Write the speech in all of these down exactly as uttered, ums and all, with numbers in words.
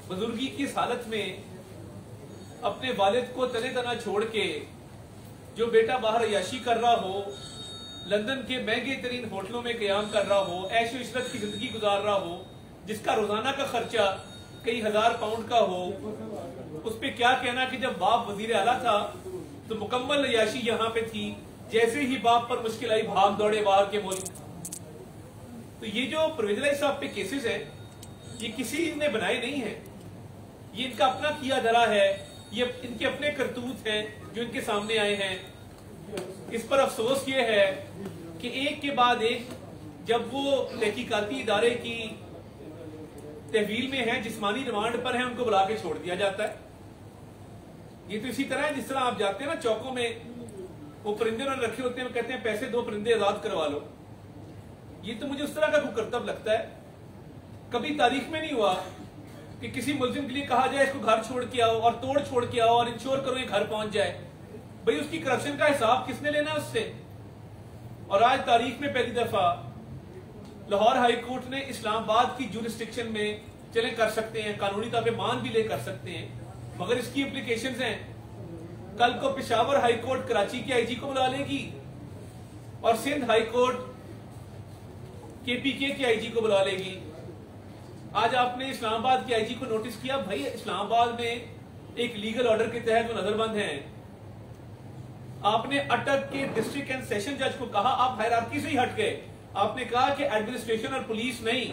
बुजुर्गी की इस हालत में अपने वालिद को तने तना छोड़ के जो बेटा बाहर अयाशी कर रहा हो, लंदन के महंगे तरीन होटलों में कयाम कर रहा हो, ऐशो इशरत की जिंदगी गुजार रहा हो, जिसका रोजाना का खर्चा कई हजार पाउंड का हो, उस पे क्या कहना कि जब बाप वजीर आला था तो मुकम्मल अयाशी यहाँ पे थी, जैसे ही बाप पर मुश्किल आई भाग दौड़े बाहर के मुल्क। तो ये जो परवेज इलाही साहब पे केसेस है, ये किसी ने बनाए नहीं है, ये इनका अपना किया धरा है, ये इनके अपने करतूत हैं जो इनके सामने आए हैं। इस पर अफसोस ये है कि एक के बाद एक जब वो तहकीकाती इदारे की तहवील में है, जिस्मानी रिमांड पर है, उनको बुला के छोड़ दिया जाता है। ये तो इसी तरह है जिस तरह आप जाते हैं ना चौकों में, वो परिंदे उन्होंने रखे होते हैं, कहते हैं पैसे दो परिंदे आजाद करवा लो। ये तो मुझे उस तरह का कुकर्तव्य लगता है। कभी तारीख में नहीं हुआ कि किसी मुल्जिम के लिए कहा जाए इसको घर छोड़ के आओ और तोड़ छोड़ के आओ और इंश्योर करो ये घर पहुंच जाए। भाई उसकी करप्शन का हिसाब किसने लेना है उससे? और आज तारीख में पहली दफा लाहौर हाई कोर्ट ने इस्लामाबाद की जुरिस्डिक्शन में चले कर सकते हैं, कानूनी तौर पे मान भी ले कर सकते हैं, मगर इसकी इम्प्लीकेशंस हैं। कल को पेशावर हाई कोर्ट कराची के आईजी को बुला लेगी और सिंध हाई कोर्ट केपीके के आईजी को बुला लेगी। आज आपने इस्लामाबाद के आईजी को नोटिस किया, भाई इस्लामाबाद में एक लीगल ऑर्डर के तहत वो नजरबंद हैं। आपने अटक के डिस्ट्रिक्ट एंड सेशन जज को कहा, आप हायरार्की से ही हट गए। आपने कहा कि एडमिनिस्ट्रेशन और पुलिस नहीं।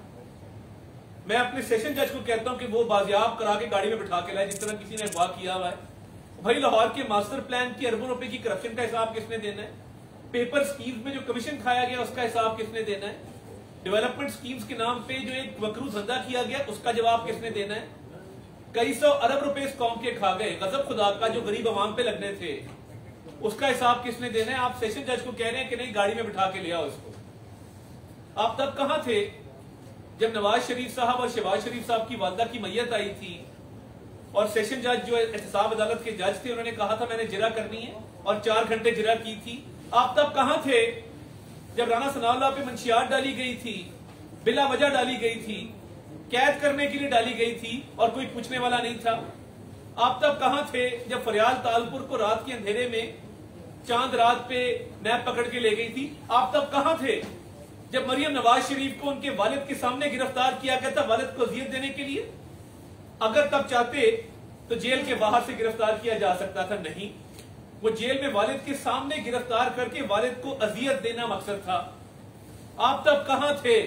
मैं अपने सेशन जज को कहता हूं कि वो बाजियाब करा के गाड़ी में बिठा के लाए, जिस तरह किसी ने अगवा किया हुआ है। भाई लाहौर के मास्टर प्लान की अरबों रुपए की करप्शन का हिसाब किसने देना है? पेपर स्कीम्स में जो कमीशन खाया गया उसका हिसाब किसने देना है? डेवलपमेंट स्कीम्स के नाम पे जो एक वकरू धंधा किया गया उसका जवाब किसने देना है? कई सौ अरब रुपए इस कौम के खा गए, गजब खुदा का जो गरीब अवाम पे लगने थे, उसका हिसाब किसने देना है? आप सेशन जज को कह रहे हैं कि नहीं गाड़ी में बिठा के ले आओ इसको। आप तब कहां थे जब नवाज शरीफ साहब और शहबाज शरीफ साहब की वालदा की मैयत आई थी और सेशन जज जो एहतसाब अदालत के जज थे उन्होंने कहा था मैंने जिरा करनी है और चार घंटे जिरा की थी? आप तब कहां थे जब राना सनाउल्लाह पे मंशियात डाली गई थी, बिला वजह डाली गई थी, कैद करने के लिए डाली गई थी और कोई पूछने वाला नहीं था? आप तब कहां थे जब फरियाल तालपुर को रात के अंधेरे में चांद रात पे नैब पकड़ के ले गई थी? आप तब कहां थे जब मरियम नवाज शरीफ को उनके वालिद के सामने गिरफ्तार किया गया था वालिद को अजियत देने के लिए? अगर तब चाहते तो जेल के बाहर से गिरफ्तार किया जा सकता था, नहीं, वो जेल में वालिद के सामने गिरफ्तार करके वालिद को अजियत देना मकसद था। आप तब कहां थे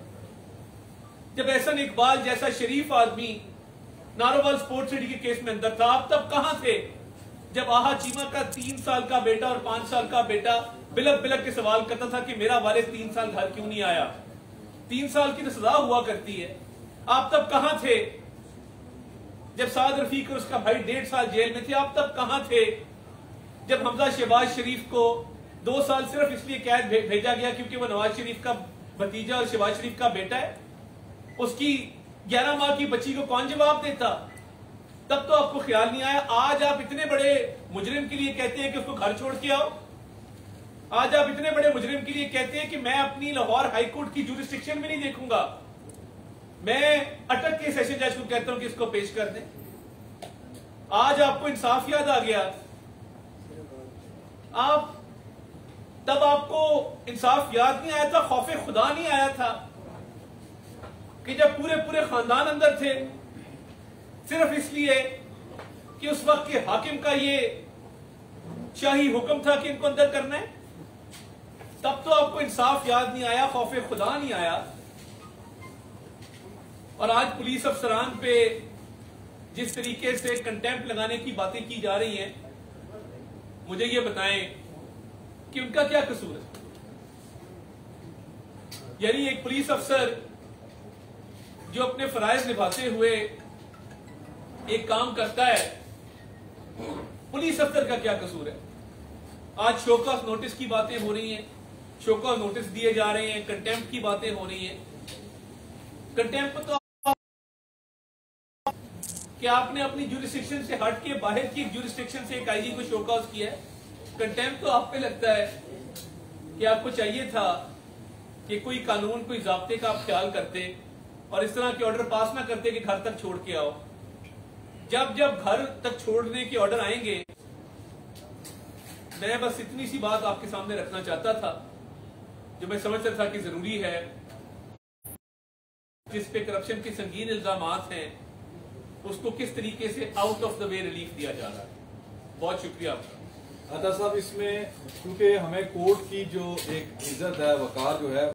जब एहसन इकबाल जैसा शरीफ आदमी नारोवाल स्पोर्ट्स सिटी के केस में अंदर था? आप तब कहां थे जब आहा चीमा का तीन साल का बेटा और पांच साल का बेटा बिलक बिलक के सवाल करता था कि मेरा वालिद तीन साल घर क्यों नहीं आया? तीन साल की तो सजा हुआ करती है। आप तब कहां थे जब साद रफीक और उसका भाई डेढ़ साल जेल में थे? आप तब कहां थे जब हमजा शहबाज शरीफ को दो साल सिर्फ इसलिए कैद भे, भेजा गया क्योंकि वो नवाज शरीफ का भतीजा और शहबाज शरीफ का बेटा है? उसकी ग्यारह माह की बच्ची को कौन जवाब देता? तब तो आपको ख्याल नहीं आया। आज आप इतने बड़े मुजरिम के लिए कहते हैं कि उसको घर छोड़ के आओ। आज आप इतने बड़े मुजरिम के लिए कहते हैं कि मैं अपनी लाहौर हाईकोर्ट की जुरिस्डिक्शन में नहीं देखूंगा, मैं अटक के सेशन जज को कहता हूं कि इसको पेश कर दें। आज आपको इंसाफ याद आ गया। आप तब आपको इंसाफ याद नहीं आया था, खौफे खुदा नहीं आया था कि जब पूरे पूरे खानदान अंदर थे सिर्फ इसलिए कि उस वक्त के हाकिम का ये शाही हुक्म था कि इनको अंदर करना है? तब तो आपको इंसाफ याद नहीं आया, खौफे खुदा नहीं आया। और आज पुलिस अफसरान पे जिस तरीके से कंटेम्प्ट लगाने की बातें की जा रही हैं, मुझे ये बताएं कि उनका क्या कसूर है? यानी एक पुलिस अफसर जो अपने फराइज निभाते हुए एक काम करता है, पुलिस अफसर का क्या कसूर है? आज शोकॉस नोटिस की बातें हो रही हैं, शोकॉस नोटिस दिए जा रहे हैं, कंटेम्प्ट की बातें हो रही हैं। कंटेम्प्ट तो कि आपने अपनी जुरिस्डिक्शन से हट के बाहर की जुरिस्डिक्शन से एक आईजी को शोकॉस किया है। कंटेम्प्ट तो आप पे लगता है कि आपको चाहिए था कि कोई कानून, कोई ज़ाब्ते का आप ख्याल करते, और इस तरह के ऑर्डर पास ना करते कि घर तक छोड़ के आओ। जब जब घर तक छोड़ने के ऑर्डर आएंगे, मैं बस इतनी सी बात आपके सामने रखना चाहता था जो मैं समझता था कि जरूरी है, जिस पे करप्शन के संगीन इल्जामात हैं उसको किस तरीके से out of the way relief दिया जा रहा है। बहुत शुक्रिया आपका। अता साहब, इसमें क्योंकि हमें कोर्ट की जो एक इज्जत है, वकार जो है,